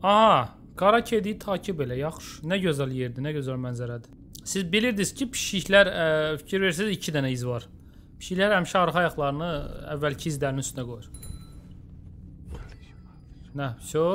Aha, qara kediyi takib elə, yaxşı. Nə gözəl yerdir, nə gözəl mənzərədir. Siz bilirdiniz ki, pişiklər, fikir verirsiniz 2 dənə iz var. Pişiklər həmişə arxa ayaqlarını əvvəlki izlərinin üstünə qoyur. Nə, şo?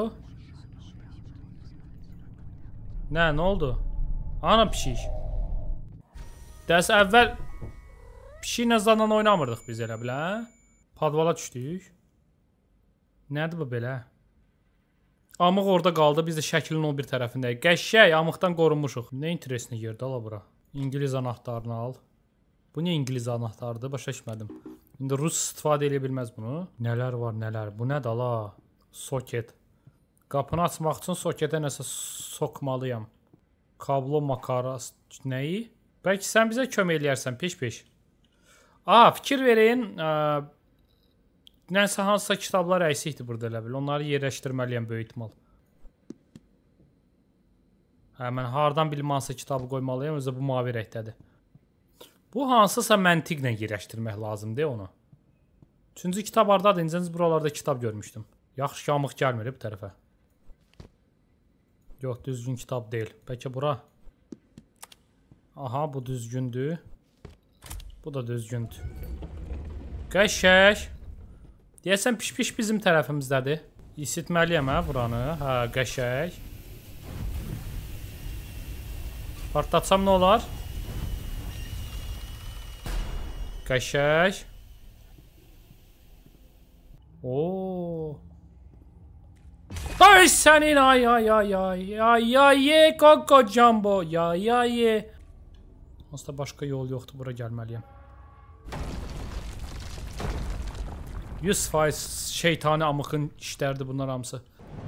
Nə oldu? Ana pişik. Dərs əvvəl pişiklə zadan oynamırdıq biz elə bilə. Padvala düşdük. Nədir bu belə? Amıq orada qaldı, biz də şəklin o bir tərəfindəyik. Qəşşək, amıqdan qorunmuşuq. Nə interesli yerdə ala bura. İngiliz anahtarını al. Bu nə İngiliz anahtarıdır? Başa düşmədim. İndi rus istifadə edə bilməz bunu. Nələr var, nələr. Bu nədir ala? Soket. Qapını açmaq üçün soketə nəsə sokmalıyam. Kablo makaras. Nəyi? Bəlkə sən bizə kömək eləyərsən, peş-peş. Fikir verin. Nəsə hansısa kitablar əksikdir burada elə bil. Onları yerləşdirməliyəm böyük ihtimal. Mən hardan bilim hansısa kitabı qoymalıyam, özə bu mavi rəngdədir. Bu hansısa məntiqlə yerləşdirmək lazımdır onu. 3-cü kitab hardadır? İncəniz buralarda kitab görmüşdüm. Yaxşı ki, amıq gəlmir bu tərəfə. Yox, düzgün kitab deyil. Bəlkə bura. Aha, bu düzgündür. Bu da düzgündür. Qəşək. Deyəsən piş-piş bizim tərəfimizdədir. İsitməliyəm buranı. Qəşək. Partlatsam nə olar? Qəşək. Ay sənin ay Koko Jumbo Aslında başqa yol yoxdur, bura gəlməliyəm. 100% şeytani amıqın işlərdir bunlar hamısı.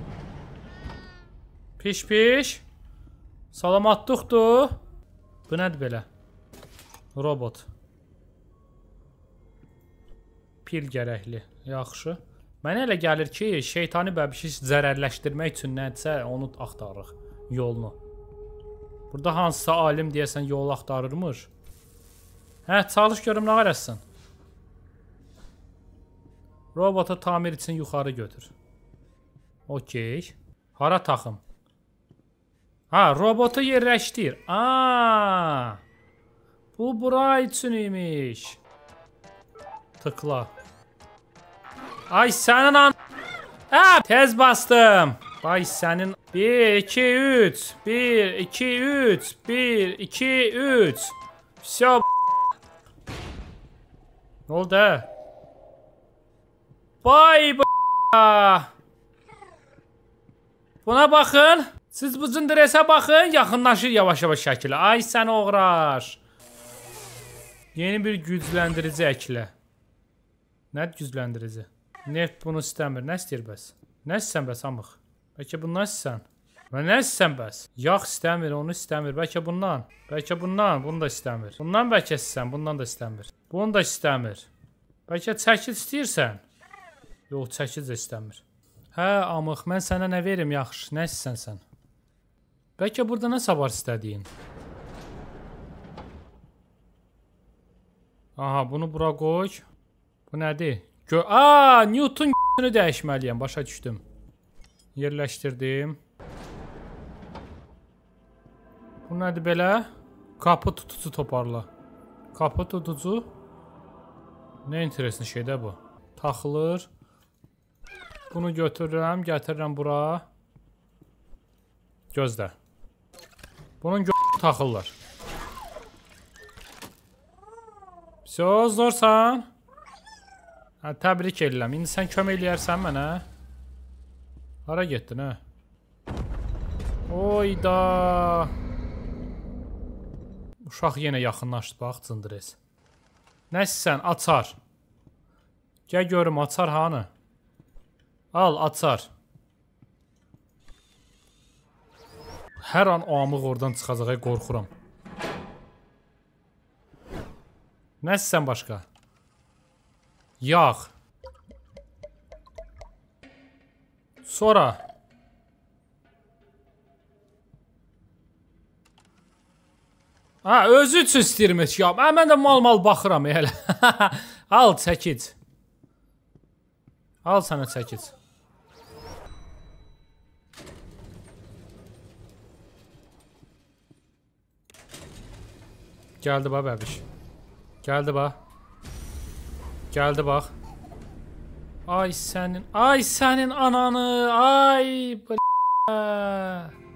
Piş-piş. Salamatlıqdır. Bu nədir belə? Robot. Pil gərəkli. Yaxşı. Mənə elə gəlir ki, şeytani bəbişi zərərləşdirmək üçün nədirsə, onu axtarırıq. Yolunu. Burada hansısa alim deyəsən yol axtarırmış. Çalış görüm nə qarəssən. Robotu tamir üçün yuxarı götür. Okey. Hara taxım? Robotu yerləşdir. Bu bura üçün imiş. Tıkla. Ay sənin an... Tez bastım. Ay sənin... 1, 2, 3. 1, 2, 3. 1, 2, 3. Всё. Nə oldu? Vay Buna baxın. Siz bu cındıresə baxın. Yaxınlaşır yavaş-yavaş şəkillə. Ay sən oğraş. Yeni bir gücləndirici əklə. Nədir gücləndirici? Neft bunu istəmir. Nə istəyir bəs? Nə istəyən bəs amıq? Bəlkə bundan istəyən? Və nə istəyən bəs? Yağ istəmir, onu istəmir. Bəlkə bundan. Bəlkə bundan. Bunu da istəmir. Bundan bəlkə istəyən. Bundan da istəmir. Bunu da istəmir. Bəlkə çəkil istəyirsən? Yox, çəkic də istəmir. Amıq, mən sənə nə verim yaxşı? Nə istəsən sən? Bəlkə burada nəsə var istədiyin? Aha, bunu bura qoy. Bu nədir? Newton g***ünü dəyişməliyəm. Başa düşdüm. Yerləşdirdim. Bu nədir belə? Qapı tutucu toparla. Qapı tutucu. Nə interesli şeydə bu? Taxılır. Bunu götürürəm, gətirirəm bura. Gözlə. Bunun taxıllar. Zorsan. Təbrik edirəm. İndi sən kömək eləyərsən mənə. Hara getdin, Oyda. Uşaq yenə yaxınlaşdı, bax, cındırız. Nəsən, açar. Gəl görüm, açar hanı? Al, açar. Hər an amıq oradan çıxacaq, qorxuram. Nəsən başqa? Yağ. Sonra. Özü üçün istəyirmiş ya. Mən də mal-mal baxıram elə. Al, çəkic. Al sənə çəkic. Geldi bax bəbiş. Geldi bax. Geldi bax. Ay sənin ananı. Ay.